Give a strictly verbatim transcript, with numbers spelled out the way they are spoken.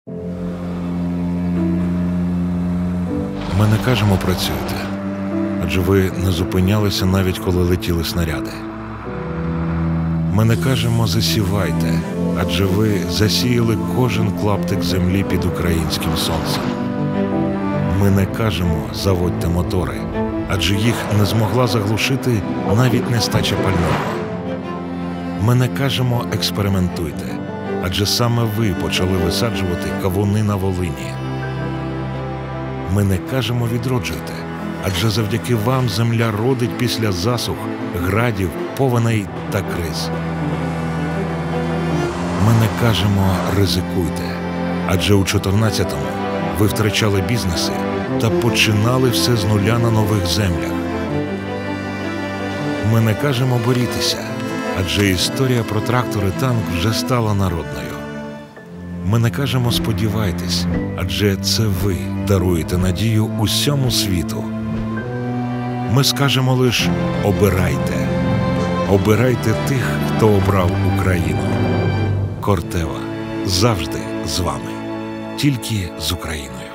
Ми не кажемо «працюйте», адже ви не зупинялися навіть коли летіли снаряди. Ми не кажемо «засівайте», адже ви засіяли кожен клаптик землі під українським сонцем. Ми не кажемо «заводьте мотори», адже їх не змогла заглушити навіть нестача пального. Ми не кажемо «експериментуйте», адже саме ви почали висаджувати кавуни на Волині. Ми не кажемо «відроджуйте», адже завдяки вам земля родить після засух, градів, повеней та криз. Ми не кажемо «ризикуйте», адже у чотирнадцятому ви втрачали бізнеси та починали все з нуля на нових землях. Ми не кажемо «борітеся», адже історія про трактор і танк вже стала народною. Ми не кажемо «сподівайтесь», адже це ви даруєте надію усьому світу. Ми скажемо лише «обирайте». Обирайте тих, хто обрав Україну. Кортева завжди з вами. Тільки з Україною.